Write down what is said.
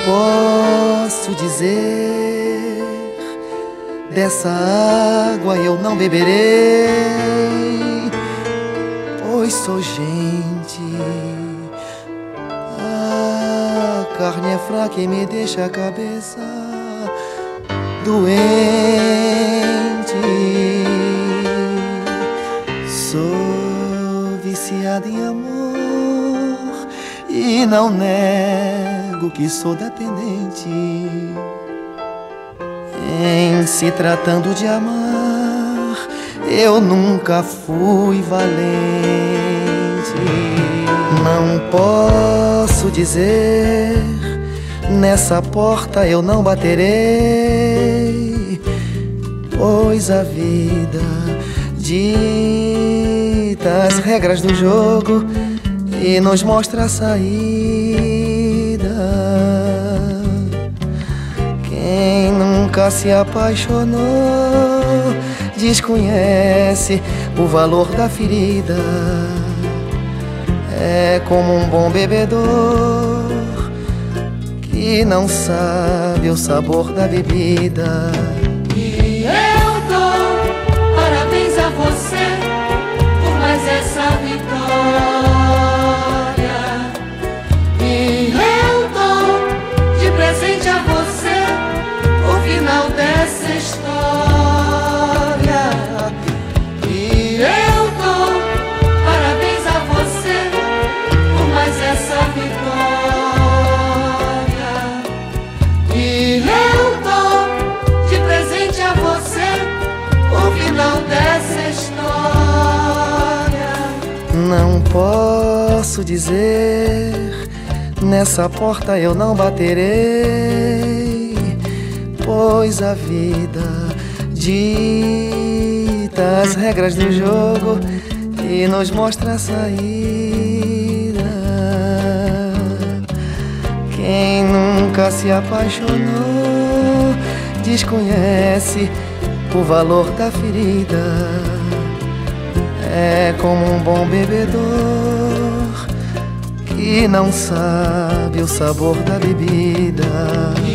posso dizer, dessa água eu não beberei, pois sou gente. A carne é fraca e me deixa a cabeça doente. Sou viciado em amor e não nego que sou dependente. Em se tratando de amar, eu nunca fui valente. Não posso dizer, nessa porta eu não baterei, pois a vida dita as regras do jogo e nos mostra a saída. Quem nunca se apaixonou desconhece o valor da ferida. É como um bom bebedor que não sabe o sabor da bebida. E eu dou parabéns a você por mais essa vitória. E eu dou de presente a você o final dessa história. E eu dou parabéns a você por mais essa vitória. E eu dou de presente a você o final dessa história. Não posso dizer, nessa porta eu não baterei, pois a vida dita as regras do jogo e nos mostra a saída. Quem nunca se apaixonou desconhece o valor da ferida. É como um bom bebedor que não sabe o sabor da bebida.